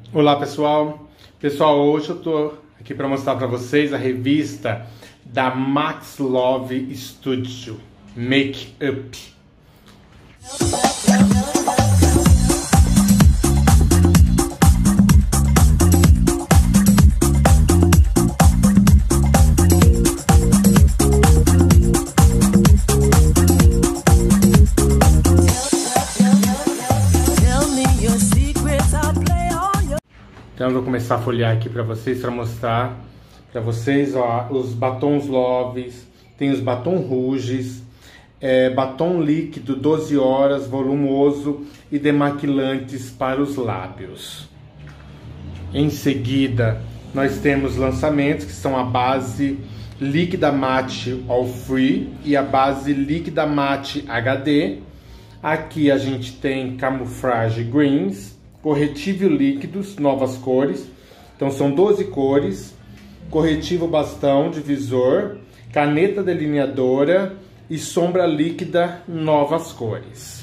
Olá pessoal, hoje eu tô aqui para mostrar para vocês a revista da Max Love Studio Makeup. Então eu vou começar a folhear aqui para vocês, para mostrar para vocês, ó, os batons Loves, tem os batom rouges, batom líquido 12 horas, volumoso e demaquilantes para os lábios. Em seguida, nós temos lançamentos que são a base líquida mate All Free e a base líquida mate HD. Aqui a gente tem Camouflage Greens, corretivo líquidos, novas cores, então são 12 cores, corretivo bastão, divisor, caneta delineadora e sombra líquida, novas cores.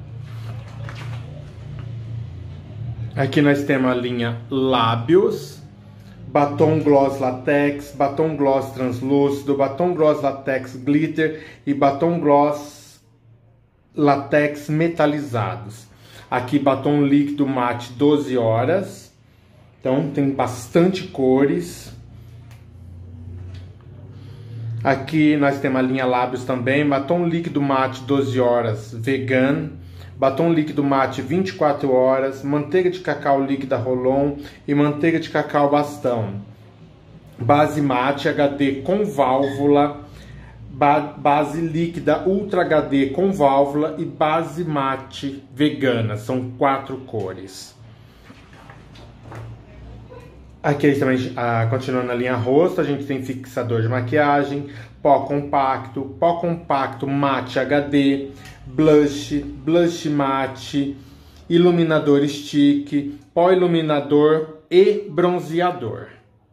Aqui nós temos a linha lábios, batom gloss latex, batom gloss translúcido, batom gloss latex glitter e batom gloss latex metalizados. Aqui batom líquido mate 12 horas, então tem bastante cores. Aqui nós temos a linha lábios também, batom líquido mate 12 horas vegan, batom líquido mate 24 horas, manteiga de cacau líquida Rolon e manteiga de cacau bastão. Base mate HD com válvula, base líquida Ultra HD com válvula e base mate vegana, são 4 cores. Aqui também, continuando na linha rosto, a gente tem fixador de maquiagem, pó compacto mate HD, blush mate, iluminador stick, pó iluminador e bronzeador.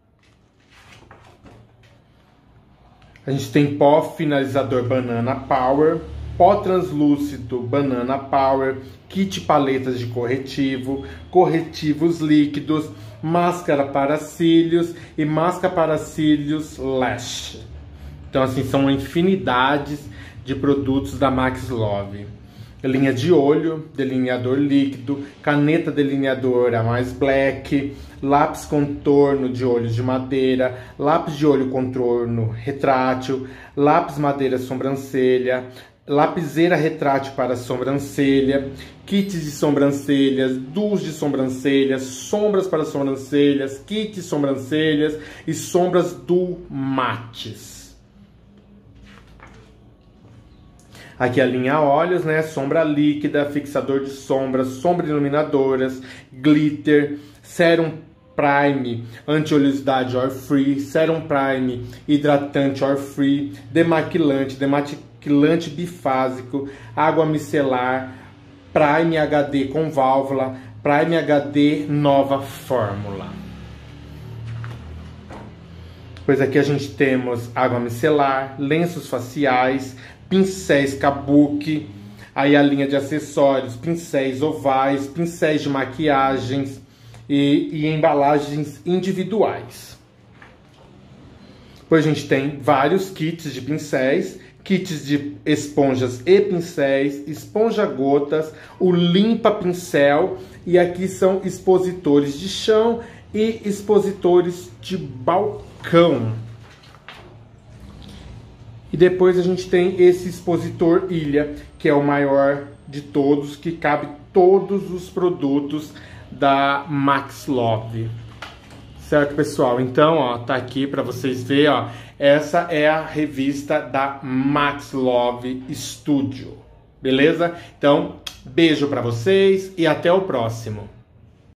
A gente tem pó finalizador Banana Power, pó translúcido Banana Power, kit paletas de corretivo, corretivos líquidos, máscara para cílios e máscara para cílios Lash. Então assim, são infinidades de produtos da Max Love. Linha de olho, delineador líquido, caneta delineadora mais black, lápis contorno de olho de madeira, lápis de olho contorno retrátil, lápis madeira sobrancelha, lapiseira retrátil para sobrancelha, kits de sobrancelhas, duos de sobrancelhas, sombras para sobrancelhas, kits de sobrancelhas e sombras duo mates. Aqui a linha olhos, né? Sombra líquida, fixador de sombras, sombra iluminadoras, glitter, sérum prime, anti-oleosidade oil free, sérum prime, hidratante oil free, demaquilante bifásico, água micelar, prime HD com válvula, prime HD nova fórmula. Pois aqui a gente temos água micelar, lenços faciais, pincéis kabuki, aí a linha de acessórios, pincéis ovais, pincéis de maquiagens e embalagens individuais. Depois a gente tem vários kits de pincéis, kits de esponjas e pincéis, esponja gotas, o limpa pincel e aqui são expositores de chão e expositores de balcão. E depois a gente tem esse expositor ilha, que é o maior de todos, que cabe todos os produtos da Max Love. Certo, pessoal? Então, ó, tá aqui para vocês verem, ó. Essa é a revista da Max Love Studio. Beleza? Então, beijo para vocês e até o próximo.